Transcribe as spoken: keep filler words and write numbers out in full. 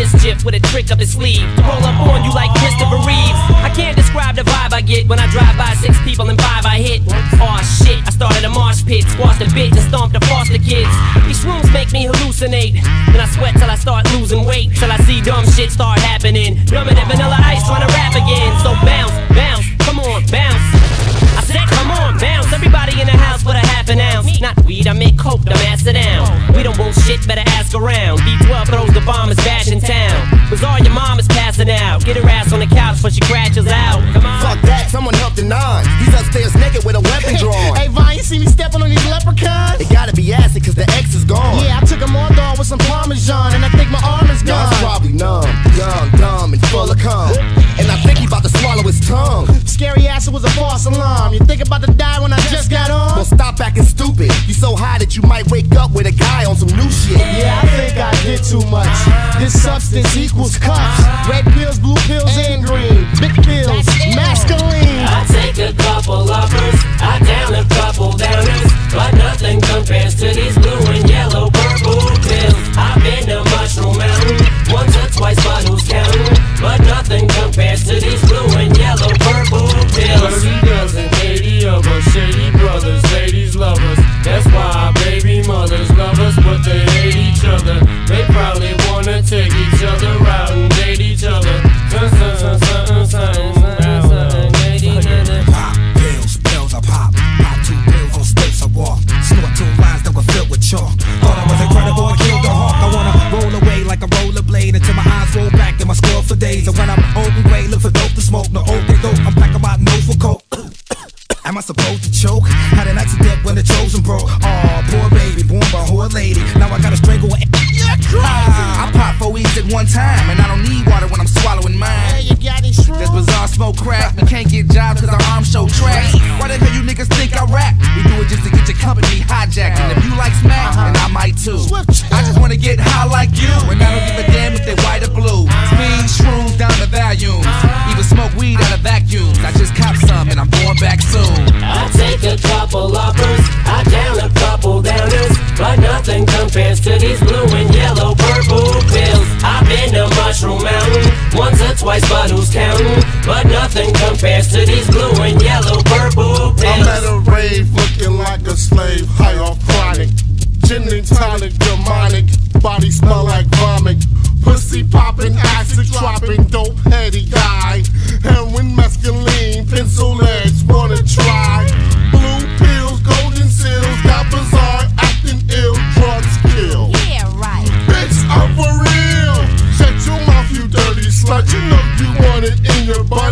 mischief with a trick up his sleeve to roll up on you like Christopher Reeves. I can't describe the vibe I get when I drive by six people and five I hit. Aw shit, I started a marsh pit, squashed a bitch and stomped the foster kids. These shrooms make me hallucinate, then I sweat till I start losing weight, till I see dumb shit start happening. Dumber than Vanilla Ice trying to rap again. So bounce, bounce, come on, bounce. I said come on, bounce. Everybody in the house with a half an ounce. Not weed, I make coke, dumb ass sit down. We don't bullshit, better ask around. B twelve throws the bombers bash in town. Bizarre, your mom is passing out. Get her ass on the couch before she crashes out. Come on. Fuck that, someone help the nine. He's upstairs naked with a weapon drawn. Hey Vine, you see me stepping on these leprechauns? It gotta be acid cause the X is gone. Yeah, I took them all dog with some Parmesan, and I think my arm is gone. God's probably numb, dumb, dumb, and full of cum. And I think he about to swallow his tongue. Scary ass, it was a false alarm. You think about to die when I just got on? Well, stop acting stupid. You so high that you might wake up with a guy on some new shit. Yeah, I think I did too much. This substance equals cuffs. Red pills, blue pills, and green. Big pills, masculine. I take a couple uppers, I down a couple downers, but nothing compares to these blue and yellow purple pills. I've been to Mushroom Mountain once or twice, but who's counting? But nothing compares to these blue and yellow purple pills. thirty dozen, eighty of us, shady brothers, ladies love us. That's why our baby mothers love us, but they hate each other. They probably wanna take each other out and date each other. Sun, sun, sun, sun, sun, sun, sun, date each other. Pop pills, pills I pop. Pop two pills on stilts I walk. Snort two lines that were filled with chalk. Thought I was incredible, I killed the hawk. I wanna roll away like a rollerblade until my eyes roll back and my skull for days. And when I'm old and gray, look for dope to smoke. No old day dope, I'm packing my nose for coke. Am I supposed to choke? Had an accident when the chosen broke. Aw, poor baby, born by a whore lady. Now I gotta strangle her. You're crazy. I pop four weeds at one time, and I don't need water when I'm swallowing mine. Hey, you got it strong. This bizarre smoke crack. We can't get jobs cause our arms show trash. Why the hell you niggas think I rap? We do it just to get your company hijacked. And if you like smack, then I might too. I just wanna get high like you, and I don't give a damn if they white or blue. Speed, shrooms down to volumes. Even smoke weed out of vacuums. I just cop some and I'm going back soon. I take a couple uppers, I down a couple downers, but nothing compares to these blue and yellow purple pills. I've been to Mushroom Mountain once or twice, but who's counting? But nothing compares to these blue and yellow purple pills. I'm at a rave looking like a slave, high off chronic. Gin and tonic, demonic, body smell like vomit. Pussy popping, acid dropping, dope heady guy. Heroin, mescaline, pencil legs, wanna try. Blue pills, golden seals, got bizarre, acting ill, drugs kill. Yeah, right. Bitch, I'm for real. Shut your mouth, you dirty slut. You know you want it in your butt.